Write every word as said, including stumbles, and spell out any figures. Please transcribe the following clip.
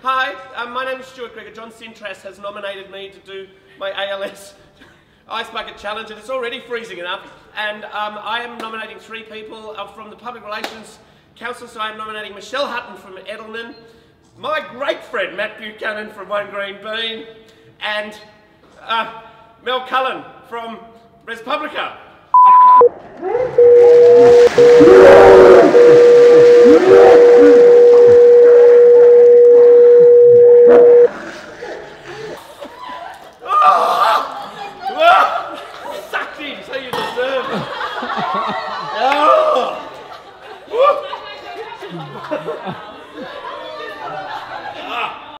Hi, um, my name is Stuart. Gregor. John Sintras has nominated me to do my A L S Ice Bucket Challenge, and it's already freezing enough. And um, I am nominating three people uh, from the Public Relations Council. So I am nominating Michelle Hutton from Edelman, my great friend Matt Buchanan from One Green Bean, and uh, Mel Cullen from Res Publica.